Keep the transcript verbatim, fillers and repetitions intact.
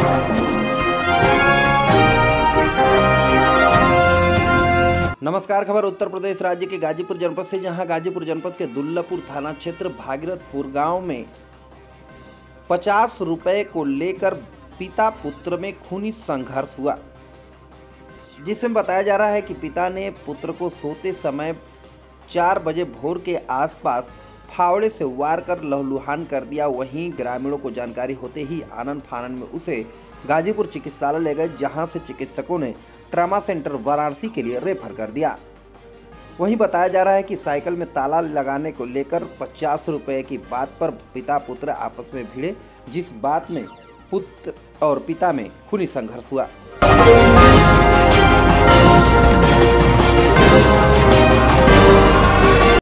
नमस्कार। खबर उत्तर प्रदेश राज्य के गाजीपुर जनपद से, जहां गाजीपुर जनपद के दुल्लापुर थाना क्षेत्र भागीरथपुर गांव में पचास रुपए को लेकर पिता पुत्र में खूनी संघर्ष हुआ, जिसमें बताया जा रहा है कि पिता ने पुत्र को सोते समय चार बजे भोर के आसपास फावड़े से वार कर लहूलुहान कर दिया। वहीं ग्रामीणों को जानकारी होते ही आनन फानन में उसे गाजीपुर चिकित्सालय ले गए, जहां से चिकित्सकों ने ट्रामा सेंटर वाराणसी के लिए रेफर कर दिया। वहीं बताया जा रहा है कि साइकिल में ताला लगाने को लेकर पचास रुपए की बात पर पिता पुत्र आपस में भिड़े, जिस बात में पुत्र और पिता में खूनी संघर्ष हुआ।